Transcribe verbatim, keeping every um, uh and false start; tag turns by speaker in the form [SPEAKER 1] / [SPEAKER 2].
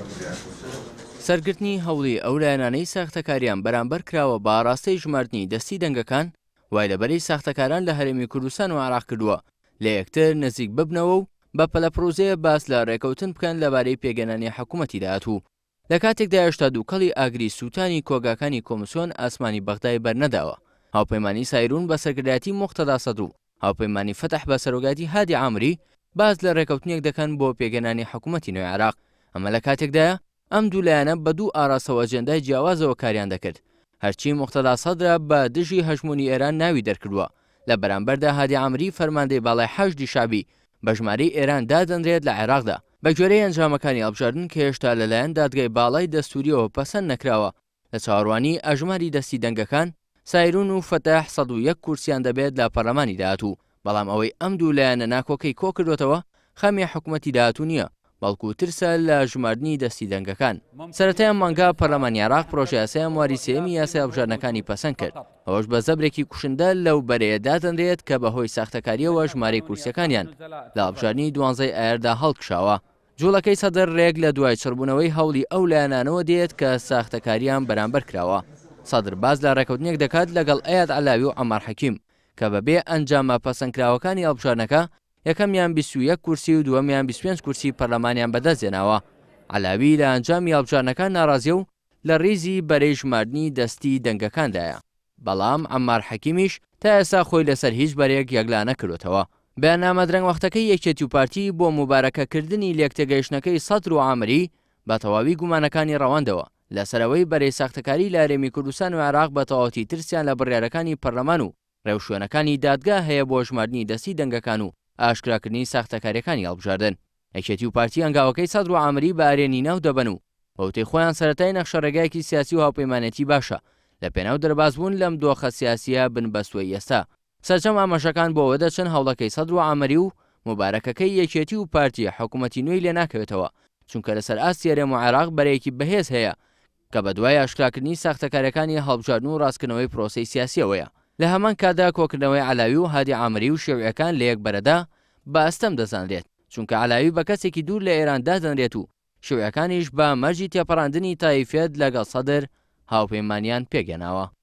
[SPEAKER 1] سەرگرتنی هەوڵی ئەو لایەنانەی ساختەکاریان بەرامبەر کراوە بە ئاراستەی ژمارنی دەستی دەنگەکان وای لەبەرەی ساختەکاران لە هەرێمی کوردستان و عێراق کردووە لە یەکتر نزیک ببنەوە و بە پەلە پرۆزەیە باس لە ڕێکەوتن بکەن لەبارەی پێگەنانی حکوومەتی داهاتوو. لە کاتێکدا هێشتا دووکەڵی ئاگری سووتانی کۆگاکانی کۆمسیۆن ئاسمانی بەغدای بەرنەداوە، هاوپەیمانی سایرون بە سەرکردایەتی موختەدا سەدر و هاوپەیمانی فەتح بە سەرۆگاتی هادی عامری باز لە ڕێکەوتنێک دەکەن بۆ پێگەنانی حکوومەتی نوێی عێراق. ئەمە لە کاتێکدایە ئەم دوو لایەنە بە دوو ئاراستەوە ئەجێندای جیاوازەوە کاریان دەکرد. هەرچی موختەدا سەدرە بە دژی هەژمونی ئێران ناوی دەرکردووە، لە بەرامبەردا هادی عامری فەرماندەی باڵای حەشدی شابی بە ژمارەی ئێران دادەنرێت لە عێراقدا بە گوێرەی ئەنجامەکانی هەڵبژاردن کە هێشتا لەلایەن دادگای باڵای دەستوریەوە پەسەند نەکراوە. لە چاوەڕوانی ئەژماری دەستی دەنگەکان سایرون و فەتاح سەد و یەک کورسیان دەبێت لە پەرلەمانی داهاتوو، بەڵام ئەوەی ئەم دوو لایەنە ناکۆکەی کۆ کردوێتەوە خەمی حکوومەتی داهاتوو نییە، بەڵکو ترسە لە ژمارنی دەستی دەنگەکان. سەرەتایان مانگا پەرلەمانی عێراق پرۆژەی یاسای ئەمواری سێمی یاسای هەڵبژاردنەکانی پەسەند کرد، ئەوەش بە زەبرێکی کوشندە لەو بەرەیە دادەنرێت کە بەهۆی ساختەکاریەوە ژمارەی کورسیەکانیان لە هەڵبژاردنی دوانزەی ئایاردا هەڵکشاوە. جوڵەکەی سەدر ڕێک لە دوای چڕبوونەوەی هەوڵی ئەو لایەنانەوە دێت کە ساختەکاریان بەرامبەر کراوە. سەدر باز لە ڕێکەوتنێک دەکات لەگەڵ ئەیاد عەلاوی و عەمار حەکیم کە بەبێ ئەنجامە پەسەندکراوەکانی هەڵبژاردنەکە یەکەمیان بیست و یەک کورسی و دووەمیان بیست و پێنج کورسی پەرلەمانیان بەدەستهێناوە. عەلاوی لە ئەنجامی هەڵبژاردنەکان ناڕازیە و لە ڕیزی بەرەی ژمارنی دەستی دەنگەکاندایە، بەڵام عەمار حەکیمیش تا ئێستا خۆی لەسەر هیچ بەرێک یەکلا نەکردوێتەوە. بەیاننامە درەنگ وەختەکەی یەکێتی و پارتی بۆ مبارەکەکردنی لێکتێگەیشتنەکەی سەدر و عامری بە تەواوی گومانەکانی ڕەواندەوە لەسەرەوەی بەرەی ساختەکاری لە هەرێمی کوردستان و عێراق بە تەواوەتی ترسیان لە بڕیارەکانی پەرلەمان و ڕێوشوێنەکانی دادگا هەیە بۆ ژمارنی دەستی دەنگەکان و ئاشکراکردنی ساختەکاریەکانی هەڵبژاردن. یەکێتی و پارتی ئەنگاوەکەی سەدر و عامری بە ئارێنی ناو دەبن و بەوتەی خۆیان سەرەتای نەخشە ڕێگایەکی سیاسی و هاوپەیمانێتی باشە لە پێناو دەربازبوون لەم دۆخە سیاسیە بن بە سوێی ئێستا. سەرجەم ئاماژەکان بۆ ئەوە دەچن هەوڵەکەی سەدر و عامری و مبارەکەکەی یەکێتی و پارتی حکوومەتی نوێی لێ ناکەوێتەوە، چونکە لەسەر ئاستی هەرێم و عێراق بەرەیەکی بەهێز هەیە کە بە دوای ئاشکراکردنی ساختەکاریەکانی هەڵبژاردن و ڕاستکردنەوەی پرۆسەی سیاسیەوەیە. لە هەمان کاتدا کۆکردنەوەی عەلاوی و هادی عامری و شێوعیەکان لە یەک بەرەدا بە ئەستەم دەزانرێت، چونکە عەلاوی بە کەسێکی دوور لە ئێران دادەنرێت و شێوعیەکانیش بە مەرجی تێپەڕاندنی تایفێت لەگەڵ سەدر هاوپەیمانیان پێگەناوە.